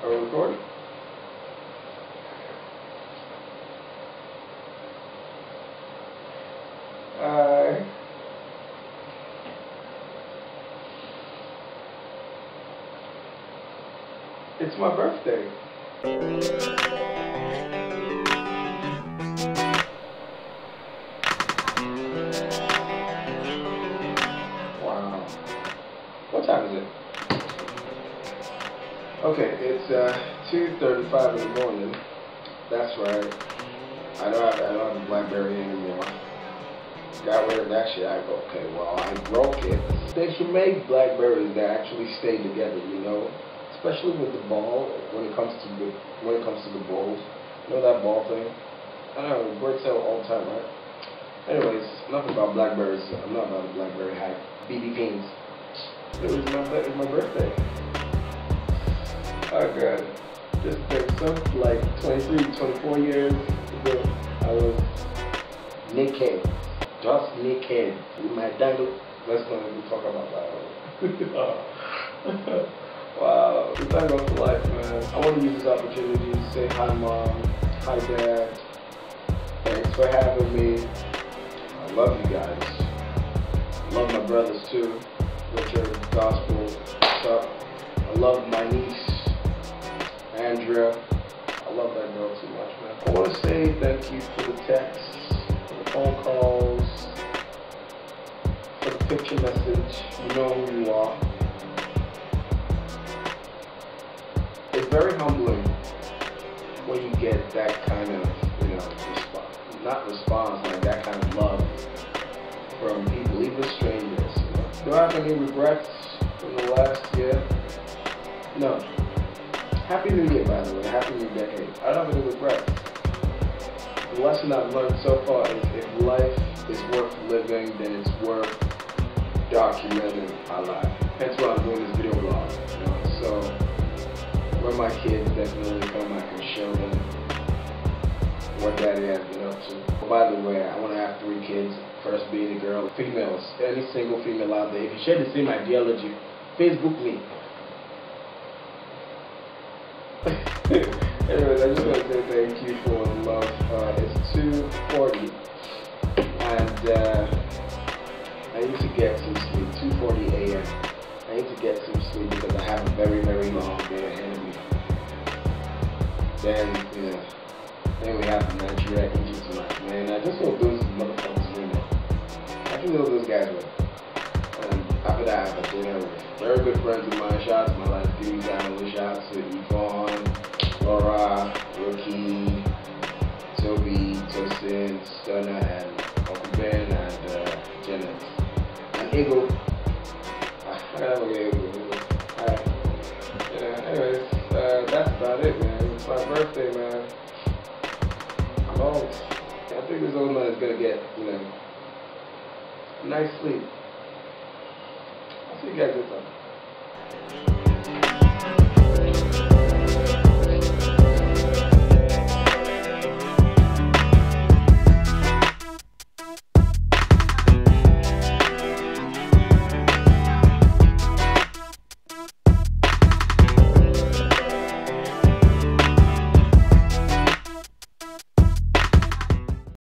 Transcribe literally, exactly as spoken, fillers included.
Are we recording? Uh, it's my birthday. Wow. What time is it? Okay, it's uh, two thirty-five in the morning. That's right. I don't have, I don't have a BlackBerry anymore. Got rid of that shit. I go, okay, well, I broke it. They should make BlackBerries that actually stay together, you know? Especially with the ball, when it comes to the, when it comes to the balls. You know that ball thing? I don't know, it breaks out all the time, right? Anyways, enough about BlackBerries. I'm not about a BlackBerry hack. B B pins. It was my, it was my birthday. Oh god. Just think so, like twenty-three, twenty-four years ago, I was naked. Just naked. With my dangle. Let's not even talk about that. Wow. We thank God for life, man. I want to use this opportunity to say hi mom, hi dad. Thanks for having me. I love you guys. I love my brothers too. Richard, Gospel, what's up? I love my niece, Andrea. I love that girl too much, man. I want to say thank you for the texts, for the phone calls, for the picture message. You know who you are. It's very humbling when you get that kind of, you know, response. Not response, like that kind of love from people, even strangers. You know? Do I have any regrets from the last year? No. Happy New Year, by the way. Happy New Decade. I don't have any regrets. The lesson I've learned so far is if life is worth living, then it's worth documenting our life. Hence why I'm doing this video vlog. You know? So, when my kids definitely come, I can show them what daddy has been up to. By the way, I want to have three kids. First being a girl. Females, any single female out there, if you share the same ideology, Facebook me. Anyways, I just want to say thank you for the love. Uh, it's two forty, and uh, I need to get some sleep. two forty a m I need to get some sleep because I have a very, very long day ahead of me. Then, yeah, then we have the Nigeria Egypt tonight, man. I just hope those motherfuckers win. I can know those guys win. And after that, I have a dinner with very good friends of mine. Shout out to my life dudes. Shout out to Yvonne, Laura, Rookie, Toby, Tosin, Stunner, and Uncle Ben, and uh, Janet. And Ego. I gotta have a Ego. Alright. Yeah, anyways, uh, that's about it, man. It's my birthday, man. I'm old. I think this old man is gonna get, you know, a nice sleep. I'll see you guys next time.